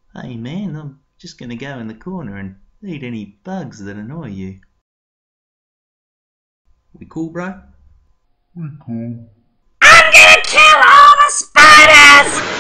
Hey man, I'm just gonna go in the corner and eat any bugs that annoy you. We cool, bro? I'm gonna kill all the spiders!